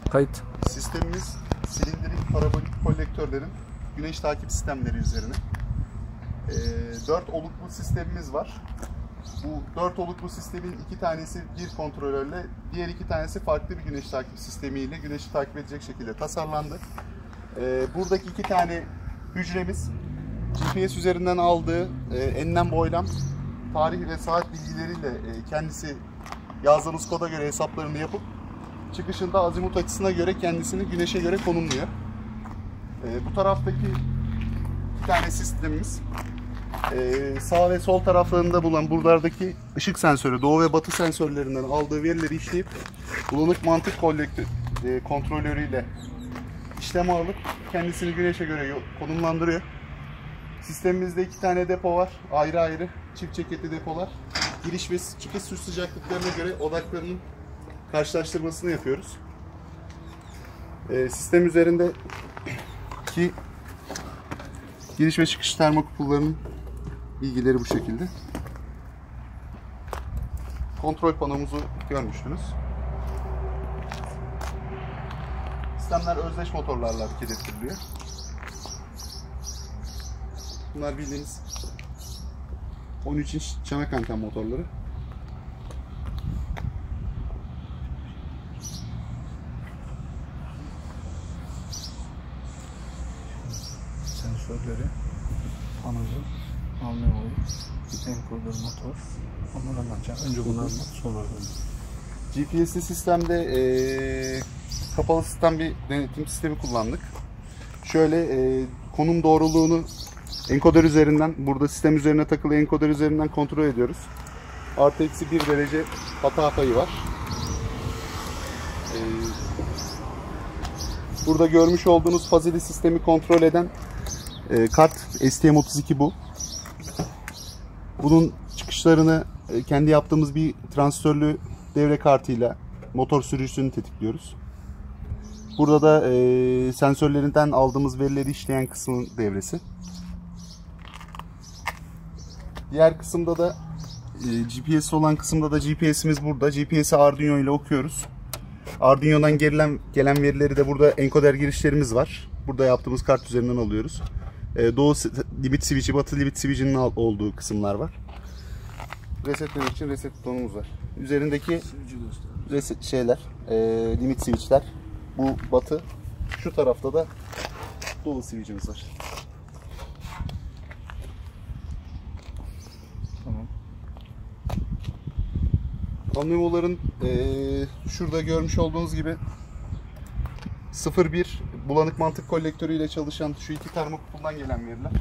Kayıt. Sistemimiz silindirik parabolik kolektörlerin güneş takip sistemleri üzerine. 4 oluklu sistemimiz var. Bu 4 oluklu sistemin 2 tanesi bir kontrolörle, diğer 2 tanesi farklı bir güneş takip sistemiyle güneşi takip edecek şekilde tasarlandı. Buradaki 2 tane hücremiz GPS üzerinden aldığı enlem boylam, tarih ve saat bilgileriyle kendisi yazdığımız koda göre hesaplarını yapıp çıkışında azimut açısına göre kendisini güneşe göre konumluyor. Bu taraftaki 2 tane sistemimiz sağ ve sol taraflarında bulunan buralardaki ışık sensörü, doğu ve batı sensörlerinden aldığı verileri işleyip bulanık mantık kontrolörüyle işlem alıp kendisini güneşe göre konumlandırıyor. Sistemimizde 2 tane depo var. Ayrı ayrı çift çeketli depolar. Giriş ve çıkış su sıcaklıklarına göre odaklarının karşılaştırmasını yapıyoruz. Sistem üzerindeki giriş ve çıkış termokupullarının bilgileri bu şekilde. Kontrol panomuzu görmüştünüz. Sistemler özdeş motorlarla hareket ettiriliyor. Bunlar bildiğiniz 13 inç çanak anten motorları. Sensörleri, panozu, alma olayı, enkoder motor. Onları anlatacağım. Önce bunları anlat, sonra GPS'li sistemde kapalı sistem bir denetim sistemi kullandık. Şöyle konum doğruluğunu enkoder üzerinden, burada sistem üzerine takılı enkoder üzerinden kontrol ediyoruz. Artı eksi 1 derece hata payı var. Burada görmüş olduğunuz fazili sistemi kontrol eden kart STM32 bu. Bunun çıkışlarını kendi yaptığımız bir transistörlü devre kartıyla motor sürücüsünü tetikliyoruz. Burada da sensörlerinden aldığımız verileri işleyen kısmın devresi. Diğer kısımda da GPS olan kısımda da GPS'imiz burada. GPS'i Arduino ile okuyoruz. Arduino'dan gelen verileri de burada enkoder girişlerimiz var. Burada yaptığımız kart üzerinden alıyoruz. Doğu limit switch'i, batı limit switch'inin olduğu kısımlar var. Resetlemek için reset butonumuz var. Üzerindeki reset limit switch'ler. Bu batı. Şu tarafta da doğu switch'imiz var. Tamam. Amnemoların şurada görmüş olduğunuz gibi 0-1 bulanık mantık kolektörüyle çalışan şu 2 termokupuldan gelen veriler.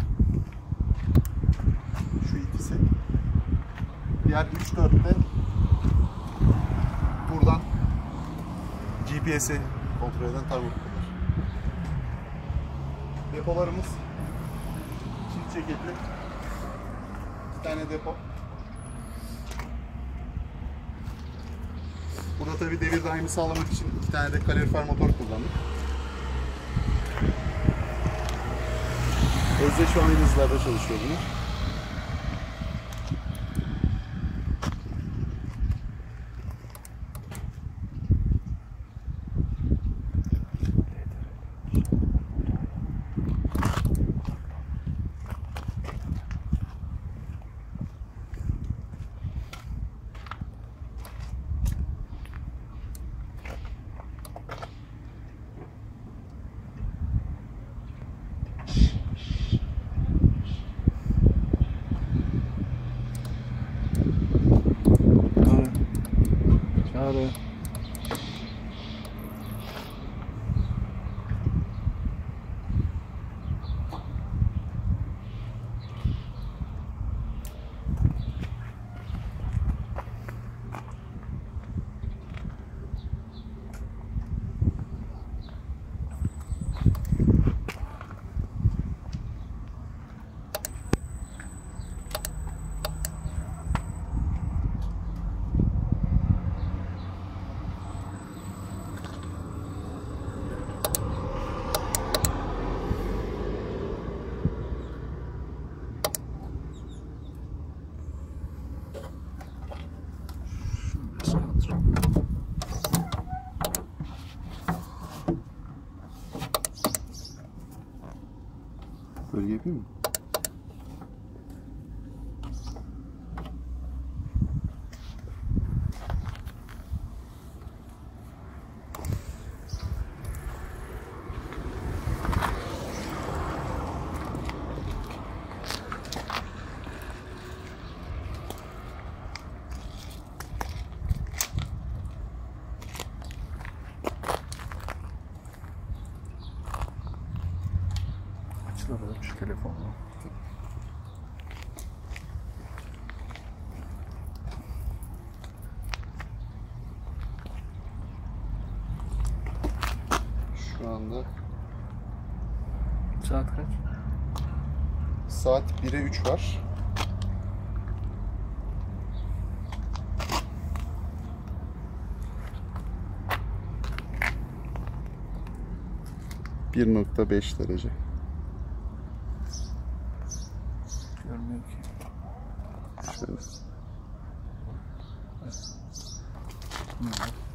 Şu ikisi. Diğer 3-4'te buradan GPS'i kontrol eden termokupullar. Depolarımız çift çeketli 2 tane depo. Burada tabi devir daimi sağlamak için 2 tane de kalorifer motor kullandık. Özdeş şu an hızlarda çalışıyor bunlar. Gölge yapayım mı? Açılır şu telefonla. Şu anda Saat kaç? saat 1'e 3 var. ...1.5 derece. Görmüyor ki. Şöyle. Hı.